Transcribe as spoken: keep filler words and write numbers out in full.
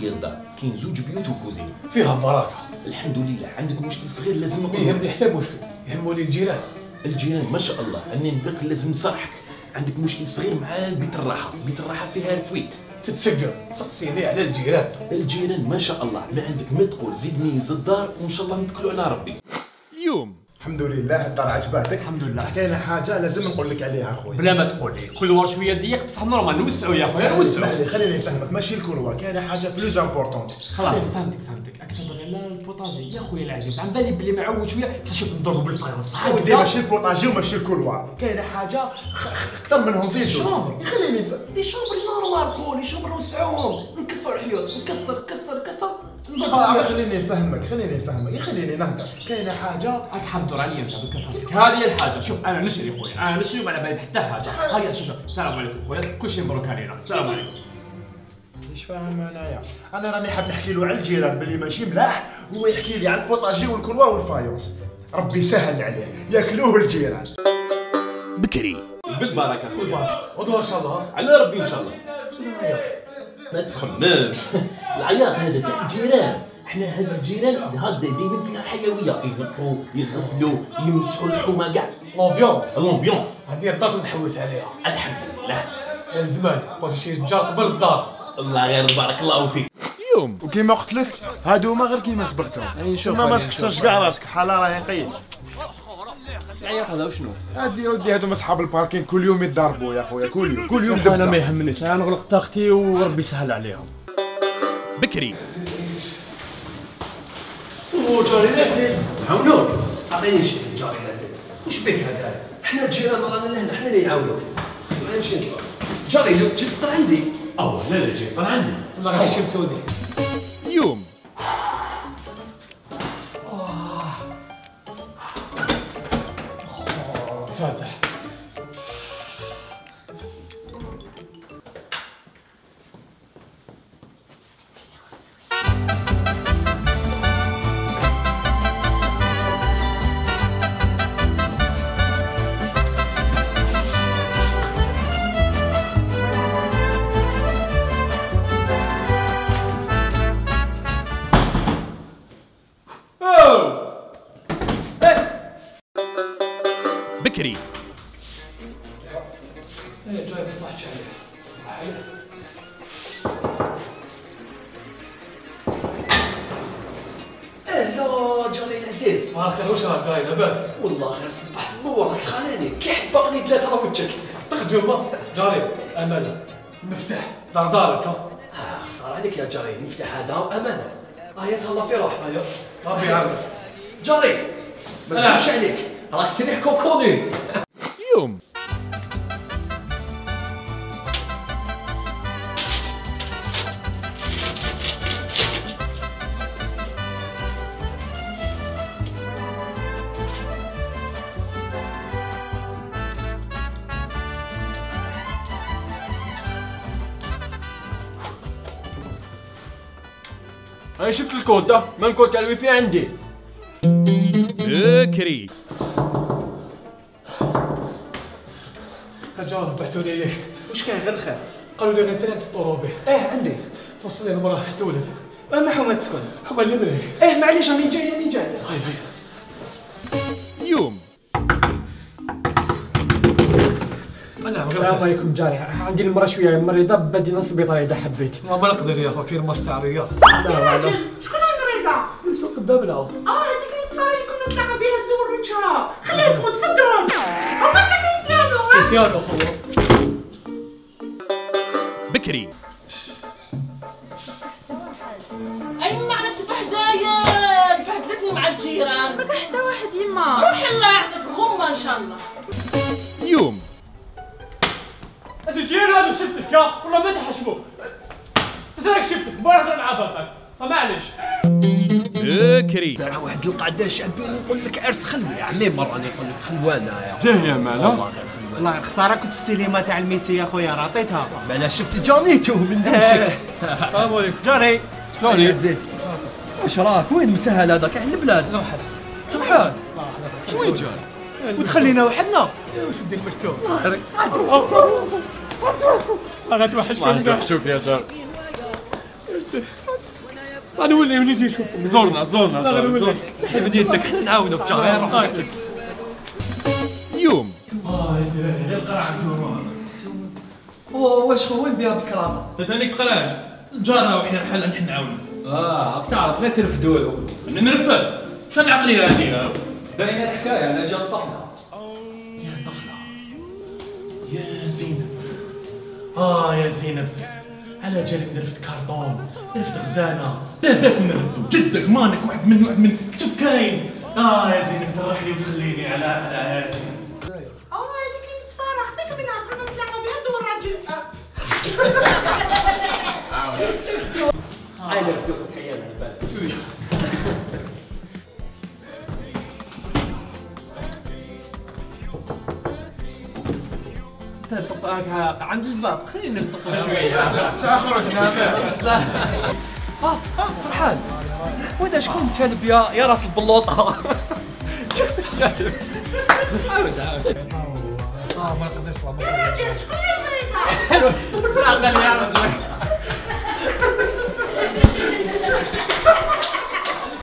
هي الدار، كاين زوج بيوت وكوزينه فيها بركه الحمد لله. عندك مشكل صغير لازم ما نقول يهمني حتى مشكل، يهموني الجيران. الجيران ما شاء الله. اني نبقى لازم نصرحك، عندك مشكل صغير مع بيت الراحه. بيت الراحه فيها الفويت تتسجل سقسيني على الجيران. الجيران ما شاء الله ما عندك ما تقول. زيد ميز الدار وان شاء الله نتكلوا على ربي. اليوم الحمد لله الدار عجباتك. الحمد لله. كاينه حاجه لازم نقول لك عليها اخويا. بلا ما تقول لي كل ور شويه ضيق بصح نورمال نوسعوا يا خويا اسمح نوسعوا. لي خليني نفهمك، ماشي الكروه، كاينه حاجه بلوز امبورطونت. خلاص فهمتك فهمتك اكثر غير البوطاجي يا خويا العزيز. عم بالي بلي معود شويه تشوف نضربوا بالفايروس صح. ودي ماشي البوطاجي وماشي الكروه، كاينه حاجه اكثر منهم في زوج. شومبر. خليني نفهم. لي شومبر نورمال خو لي شومبر نوسعوهم نكسروا الحيوط نكسر كسر كسر آه خليني نفهمك خليني نفهمك خليني نهدى. كاينه حاجه راك حاب تدور عليا انت دوكا فهمتك. هذه هي الحاجه. شوف انا نشري خويا انا نشري وما على بالي حتى حاجه. هيا شوف شوف السلام عليكم خويا كل شيء مبروك علينا. السلام عليكم. مش فاهم انايا. انا راني حاب نحكي له على الجيران باللي ماشي ملاح، هو يحكي لي على البوطاجي والكروه والفايونس. ربي يسهل عليه ياكلوه الجيران. بكري بالبركه خويا. غدوه ان شاء الله. على ربي ان شاء الله. شنو هي؟ ما تخممش. العياط هذا تاع الجيران. احنا هاد الجيران هكذا دايما فيها حيويه، ينقوا يغسلوا يمسحوا الحومه كاع. لومبيونس الامبيونس هذه الدار نحوس عليها. الحمد لله. الزمان بغيت شي جار قبل الدار. الله غير بارك الله فيك. اليوم وكيما قلت لك هادو هما غير كيما سبقتهم. تما ما تكسرش كاع راسك، حاله راهي نقيل. العياط هذا وشنو؟ هادي يا ودي هادو اصحاب الباركين كل يوم يتضربوا يا خويا، كل يوم كل يوم انا ما دبسه. يهمنيش انا نغلق طاقتي وربي يسهل عليهم. بكري جاري العزيز عاونوك. عطيني شي جاري العزيز. وش بك هذا؟ حنا الجيران رانا لهنا حنا اللي نعاونوك. نمشي نجبر. جاري لو تجي تفطر عندي. اه لا لا جيت طلع عندي. والله غادي يشمتوني. اليوم فاتح. بكري ايه جايك صباح شعري. صباح عليك. الو جاري العزيز. صباح الخير. واش راك جاي لاباس؟ والله غير صبحت النور راك خاناني كي حبقني ثلاثه على وجهك. تخدم جاري امانه المفتاح دار دارك. اه خساره عليك يا جاري المفتاح هذا امانه. اه يتهلا في روحك. ايوا ربي يعاونك جاري. ما نخافش عليك راك تريح كوكوني. اليوم انا شفت الكود ده، ما الكود تاع الويفي عندي. بكري جار بعثوني ليك. واش كاين غير الخير؟ قالوا لي غير تريد تطوروا به. ايه عندي. توصل لي المراه حتى ولد. ما حومه تسكن. حبا اللي منك. ايه معليش راني جاي راني جاي. هاي هاي. اليوم السلام عليكم جاري. عندي المرة شوية مريضة بدينا السبيطار إذا حبيت. ما نقدر يا اخو كاين ماتش تاع الرياض. لا لا لا. شكون المريضة؟ نسوا قدامنا. اه هذيك المسفارة اللي كنا نتلاقى بها الدور وجهها، خليها تدخل تفضل. هما كريستيانو. كريستيانو خويا. بكري أي ما عرفت بهدايا فهدتني مع الجيران. بقى حتى واحد يما. روح الله يعطيك غمة إن شاء الله. اليوم هذا الجيران شفتك يا والله ما تحشموا. تراك شفتك بارد مع باباك فمعليش. بكري راه واحد القعده شعبيه نقول لك عرس خلوي يا عمي مره نقول لك خلوانه يا زاهيه مالا. والله خساره كنت في السينما تاع الميسي يا خويا عطيتها. مالا شفت جانيتو من دمشق. السلام عليكم جاري. شلونك عزيز؟ واش راك وين مسهل هذاك على البلاد؟ ترحل ترحل وين جاي؟ وتخلينا وحدنا. واش بدي المكتوب؟ غتوحشكم. الله يوحشوك يا جار. غنولي وليدي نشوف زورنا زورنا لا غنولي حيد يدك حنا نعاونو بجا روح يوم. اه يا دراري غير القرعه نجوروها واش هو نديرها بالكرامه تاني تقراش الجاره وحي رحل نحن نعاونو اه راك تعرف غير ترفدوا له نرفد شنو العقليه هذه باينه الحكايه انا جا الطفله يا طفله يا زينب اه يا زينب على جالك نرفد كارطون نرفد خزانه لهداك نرفدو جدك مانك واحد من واحد من شوف كاين اه يا زينب تروح لي وتخليني على على يا زينب اه هذيك المسفاره خديك منها قبل ما نطلعوا بها دور راجلتها هاي نرفدوك كيانا البال شويه تطق عند الباب خلينا نطق شويه تاخرج سامع اه فرحان وين شكون تالب يا يا راس البلوطه عاود عاود يا رجال شكون اللي مريضه حلو عقل يا رجل